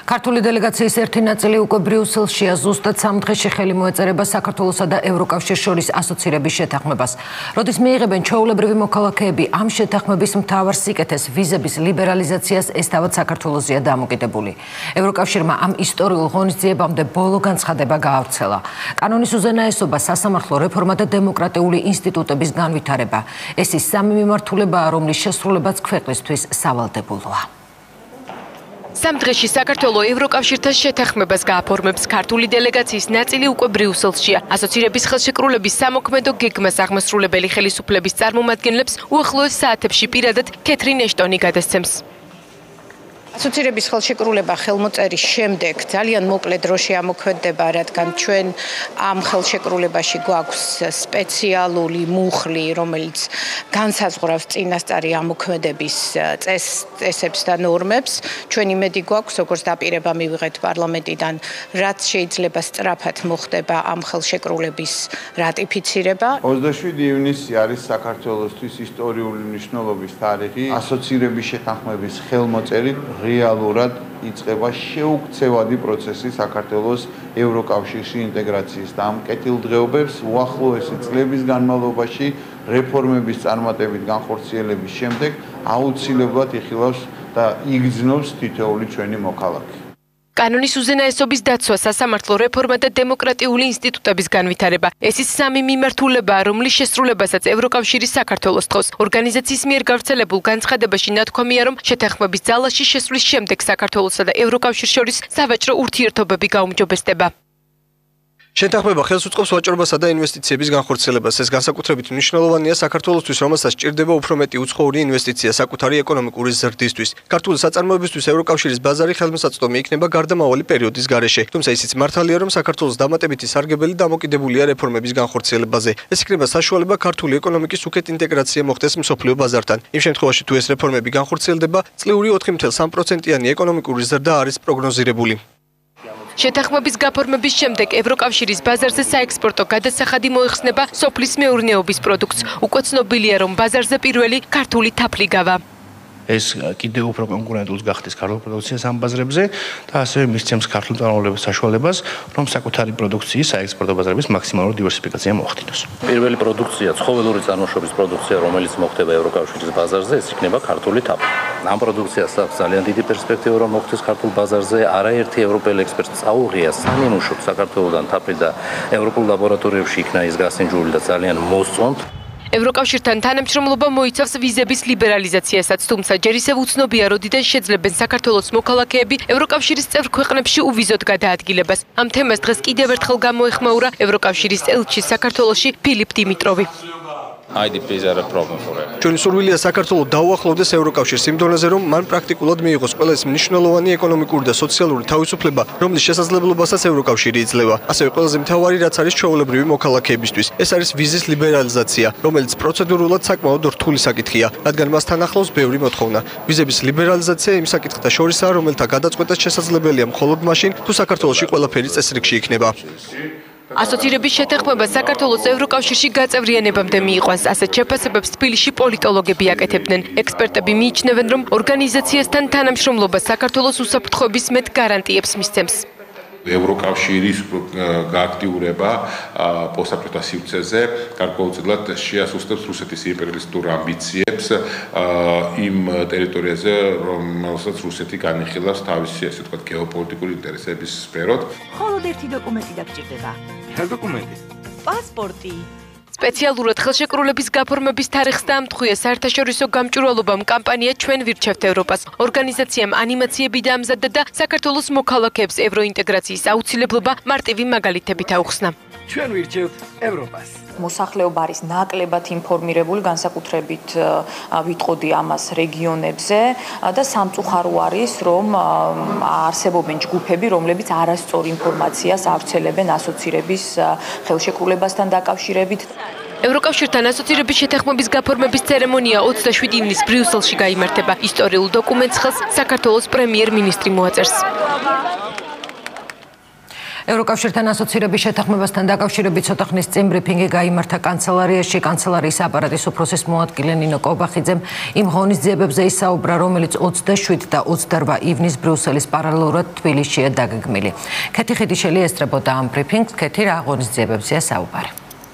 ქართული დელეგაციის ერთი ნაწილი უკვე ბრიუსელშია, ზუსტად 3 დღეში ხელი მოეწერება საქართველოსა და ევროკავშირს შორის ასოცირების შეთანხმებას. როდის მიიღებენ ჩვეულებრივი მოქალაქეები ამ შეთანხმების მთავარ სიკეთეს ვიზების ლიბერალიზაციას, ეს თავად საქართველოსია დამოკიდებული. ევროკავშირმა ამ ისტორიულ ღონისძიებამდე ბოლო განცხადება გაავრცელა. კანონის უზენაესობა, სასამართლო რეფორმა და დემოკრატიული ინსტიტუტების განვითარება. ეს ის სამი მიმართულებაა, რომლის შესრულებაც ქვეყნისთვის სავალდებულოა. 3 დღეში საქართველოს ევროკავშირთან შეთანხმებას გააფორმებს. ქართული დელეგაციის ნაწილი უკვე ბრიუსელშია. ასოცირების ხელშეკრულების სამოქმედო გეგმას აღმასრულებელი ხელისუფლების წარმომადგენლებს უახლოეს საათებში პირადად კეთრინ ეშტონი გადასცემს. ასოცირების ხელშეკრულება ხელმოწერის შემდეგ ძალიან მოკლე დროში ამოქმედება, რადგან ჩვენ ამ ხელშეკრულებაში გვაქვს სპეციალური მუხლი, რომელიც განსაზღვრავს წინასწარი ამოქმედების წესებს და ნორმებს. ჩვენ იმედი გვაქვს, როგორც დაპირება მივიღეთ პარლამენტიდან, რაც შეიძლება სწრაფად მოხდება ამ ხელშეკრულების რატიფიცირება. 27 ივნისი არის საქართველოსთვის ისტორიული მნიშვნელობის თარიღი. ასოცირების შეთანხმების ხელმოწერით რეალურად იწყება შეუქცევადი პროცესი საქართველოს ევროკავშირში ინტეგრაციის და ამ კეთილდღეობებს უახლოესი წლების განმავლობაში რეფორმების წარმატებით განხორციელების შემდეგ აუცილებლად იხილავს და იგრძნობს თითოეული ჩვენი მოქალაქე. კანონის უზენაესობის დაცვა, სასამართლო რეფორმა და დემოკრატიული ინსტიტუტების განვითარება. ეს ის სამი მიმართულებაა, რომლის შესრულებასაც ევროკავშირი საქართველოს თხოვს. ორგანიზაციის მიერ გავრცელებულ განცხადებაში ნათქვამია, რომ შეთანხმების ძალაში შესვლის შემდეგ საქართველოსა და ევროკავშირს შორის სავაჭრო ურთიერთობები გაუმჯობესდება. შეთანხმება ხელს უწყობს ვაჭრობასა და ინვესტიციების განხორციელებას. ეს განსაკუთრებით მნიშვნელოვანია საქართველოსთვის, რომელსაც სჭირდება უფრო მეტი უცხოური ინვესტიცია საკუთარი ეკონომიკური ზრდისთვის. ქართული საწარმოებისთვის ევროკავშირის ბაზარი ხელმისაწვდომი იქნება გარდამავალი პერიოდის გარეშე. თუმცა ისიც მართალია, რომ საქართველოს დამატებითი სარგებელი დამოკიდებულია რეფორმების განხორციელებაზე. ეს იქნება საშუალება ქართული ეკონომიკის უკეთ ინტეგრაცია მოხდეს მსოფლიო ბაზართან. იმ შემთხვევაში, თუ ეს რეფორმები განხორციელდება, წლიური 4,3%-იანი ეკონომიკური ზრდა არის პროგნოზირებული. შეთანხმების გაფორმების შემდეგ ევროკავშირის ბაზარზე საექსპორტო გადასახადი მოიხსნება სოფლის მეურნეობის პროდუქტს. უკვე ცნობილია, რომ ბაზარზე პირველი ქართული თაფლი გავა. ეს კიდევ უფრო კონკურენტულს გახდეს ქართულ პროდუქციას ამ ბაზრებზე და ასევე მისცემს ქართულ წარმომავლობის საშუალებას, რომ საკუთარი პროდუქციის საექსპორტო ბაზრების მაქსიმალური დივერსიფიკაცია მოახდინოს. პირველი პროდუქცია, ცხოველური წარმოშობის პროდუქცია, რომელიც მოხდება ევროკავშირის ბაზარზე, ეს იქნება ქართული თაფლი. ამ პროდუქციას აქვს ძალიან დიდი პერსპექტივა, რომ მოხდეს ქართულ ბაზარზე. არაერთი ევროპელი ექსპერტი წაუღია სანიმუშოდ საქართველოსთან თაფლი და ევროპულ ლაბორატორიებში იქნა ის გასინჯული და ძალიან მოსწონთ. ევროკავშირთან თანამშრომლობა მოიცავს ვიზების ლიბერალიზაციასაც, თუმცა ჯერ ისევ უცნობია, როდიდან შეძლებენ საქართველოს მოქალაქეები ევროკავშირის წევრ ქვეყნებში უვიზოდ გადაადგილებას. ამ თემას დღეს კიდევ ერთხელ გამოეხმაურა ევროკავშირის ელჩი საქართველოში ფილიპ დიმიტროვი. ჩვენი სურვილია საქართველოს დაუახლოვდეს ევროკავშირს იმ დონეზე, რომ მან პრაქტიკულად მიიღოს ყველა ეს მნიშვნელოვანი ეკონომიკური და სოციალური თავისუფლება, რომლის შესაძლებლობასაც ევროკავშირი იძლევა. ასევე ყველაზე მთავარი, რაც არის ჩვეულებრივი მოქალაქეებისთვის, ეს არის ვიზის ლიბერალიზაცია, რომელიც პროცედურულად საკმაოდ რთული საკითხია, რადგან მასთან ახლავს ბევრი მოთხოვნა. ვიზების ლიბერალიზაცია იმ საკითხთა შორისაა, რომელთა გადაწყვეტაც შესაძლებელია მხოლოდ მაშინ, თუ საქართველოში ყველაფერი წესრიგში იქნება. ასოცირების შეთანხმება საქართველოს ევროკავშირში გაწევრიანებამდე მიიყვანს. ასეთ შეფასებებს თბილისში პოლიტოლოგები აკეთებდნენ. ექსპერტები მიიჩნევენ, რომ ორგანიზაციასთან თანამშრომლობა საქართველოს უსაფრთხოების მეტ გარანტიებს მისცემს. ევროკავშირის გააქტიურება პოსტსაბჭოთა სივრცეზე გარკვეულწილად შეასუსტებს რუსეთის იმპერიალისტურ ამბიციებს იმ ტერიტორიაზე, რომელსაც რუსეთი განიხილავს თავისი, ასე ვთქვათ, გეოპოლიტიკური ინტერესების სფეროდ. მხოლოდ ერთი დოკუმენტი დაგჭირდება. რა დოკუმენტი? პასპორტი. სპეციალურად ხელშეკრულების გაფორმების თარიღს დაამტყვია საერთაშორისო გამჭვირვალობამ კამპანია ჩვენ ვირჩევთ ევროპას. ორგანიზაციამ ანიმაციები დაამზადა და საქართველოს მოქალაქეებს ევროინტეგრაციის აუცილებლობა მარტივი მაგალითებით აუხსნა. ჩვენ ვირჩევთ ევროპას. მოსახლეობა არის ნაკლებად ინფორმირებული, განსაკუთრებით ვიტყოდი ამას რეგიონებზე და სამწუხარო არის, რომ არსებობენ ჯგუფები, რომლებიც არასწორ ინფორმაციას ავრცელებენ ასოცირების ხელშეკრულებასთან დაკავშირებით. ევროკავშირთან ასოცირების შეთანხმების გაფორმების ცერემონია 27 ივნისს ბრიუსელში გაიმართება. ისტორიულ დოკუმენტს ხელს საქართველოს პრემიერ-მინისტრი მოაწერს. ევროკავშირთან ასოცირების შეთანხმებასთან დაკავშირებით ცოტა ხნის წინ ბრიფინგი გაიმართა კანცელარიაში. კანცელარიის აპარატის უფროსის მოადგილე ნინო კობახიძემ იმ ღონისძიებებზე ისაუბრა, რომელიც 27 და 28 ივნის ბრიუსელის პარალელურად თბილისშია დაგეგმილი. ქეთი ხიდიშელი ესწრებოდა ამ ბრიფინგს. ქეთი, რა ღონისძიებებზეა საუბარი?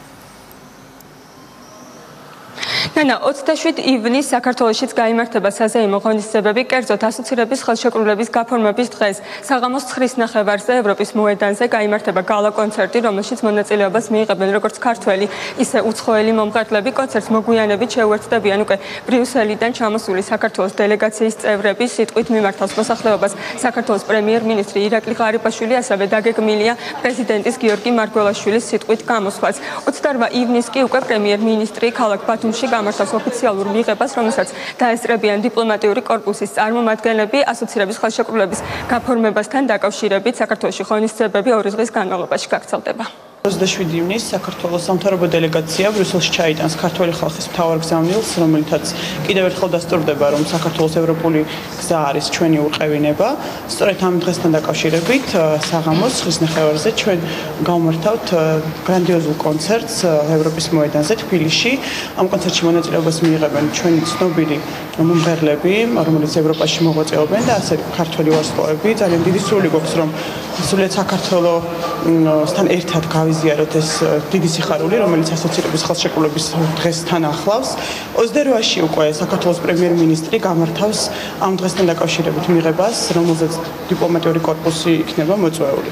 ნანა 27 ივნის საქართველოშიც გაიმართება საზეიმო ღონისძიებები, კერძოდ ასოცირების ხელშეკრულების გაფორმების დღეს. საღამოს 9:30-ზე ევროპის მოედანზე გაიმართება გალა კონცერტი, რომელშიც მონაწილეობას მიიღებენ როგორც ქართველი, ისე უცხოელი მომღერლები. კონცერტს მოგვიანებით შეუერთდებიან უკვე ბრიუსელიდან ჩამოსული საქართველოს დელეგაციის წევრები. სიტყვით მიმართავს მოსახლეობას საქართველოს პრემიერ-მინისტრი ირაკლი ღარიბაშვილი, ასევე დაგეგმილია პრეზიდენტის გიორგი მარგველაშვილის სიტყვით გამოსვლაც. 28 ივნის კი უკვე პრემიერ-მინისტრი ქალაქ ბათუმში გამართავს ოფიციალურ მიღებას, რომელსაც დაესწრებიან დიპლომატიური კორპუსის წარმომადგენლები. ასოცირების ხელშეკრულების გაფორმებასთან დაკავშირებით საქართველოში ღონისძიებები 2 დღის განმავლობაში გაგრძელდება. 27 ივნის საქართველოს სამთავრობო დელეგაცია ბრიუსელში ჩაიტანს ქართველი ხალხის მთავარ გზავნილს, რომელთაც კიდევ ერთხელ დასტურდება, რომ საქართველოს ევროპული გზა არის ჩვენი უყევინება. სწორედ ამ დღესთან დაკავშირებით საღამოს 9:30-ზე ჩვენ გავმართავთ გრანდიოზულ კონცერტს ევროპის მოედანზე თბილისში. ამ კონცერტში მონაწილეობას მიიღებენ ჩვენი ცნობილი მომღერლები, რომელიც ევროპაში მოღვაწეობენ და ასევე ქართველი ვარსკვლავები. ძალიან დიდი სურვილი გვაქვს, რომ სულიად საქართველოსთან ერთად გავიზიაროთ ეს დიდი სიხარული, რომელიც ასოცირების ხელშეკრულების დღესთან ახლავს. 28-ში უკვე საქართველოს პრემიერ-მინისტრი გამართავს ამ დღესთან დაკავშირებით მიღებას, რომელზეც დიპლომატიური კორპუსი იქნება მოწვეული.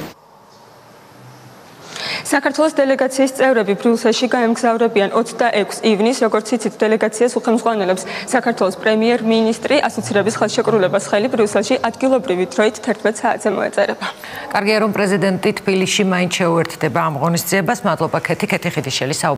საქართველოს დელეგაციის წევრები ბრიუსელში გაემგზავრებიან 26 ივნის, როგორც იცით, დელეგაციას უხელმძღვანელებს საქართველოს პრემიერ-მინისტრი. ასოცირების ხელშეკრულებას ხელი ბრიუსელში ადგილობრივი დროით 11 საათზე მოეწერება. კარგია, რომ პრეზიდენტი თბილისში მაინც შეუერთდება ამ ღონისძიებას. მადლობა ქეთი ხიდიშელი.